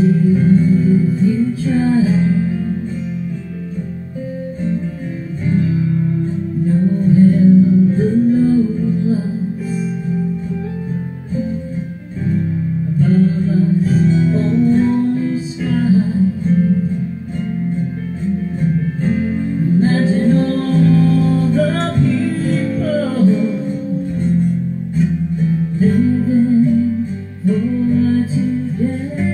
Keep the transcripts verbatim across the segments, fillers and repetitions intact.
if you try. No help below us, above us only sky. Imagine all the people living for today.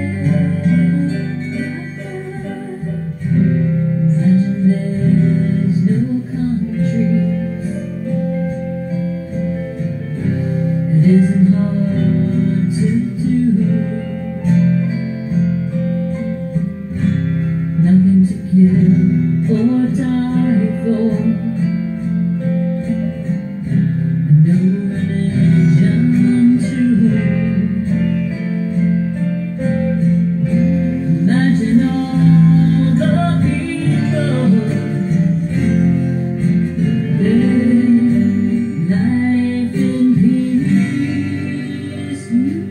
Imagine there's no countries. It isn't hard to do. Nothing to kill or die for, and no religion too. Imagine all the people living life in peace.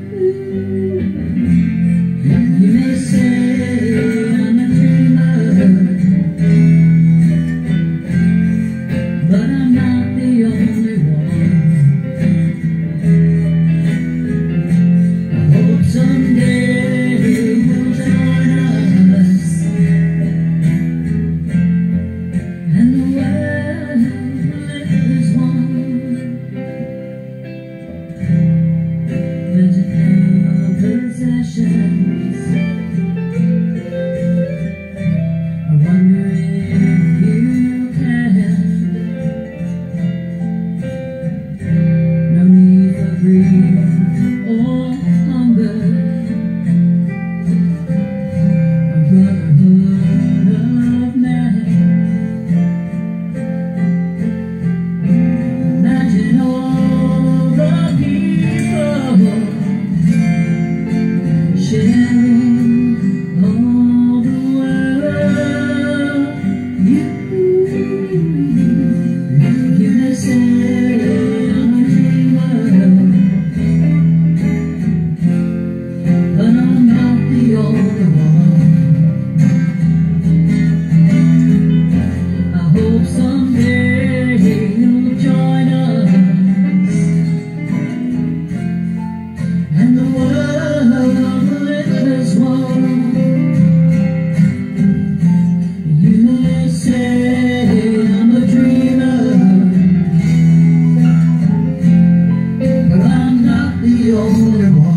You may say I'm a dreamer, but I'm not the only one. I hope someday you'll join us, and the world will live as one. Magical possessions, I wonder if you can. No need for greed or hunger, a brotherhood of man. Imagine all the people sharing all the world. You, you may say I'm a dreamer, but I'm not the only one. I hope someday you'll join us, and the world will live as one. You may say I'm a dreamer, but I'm not the only one.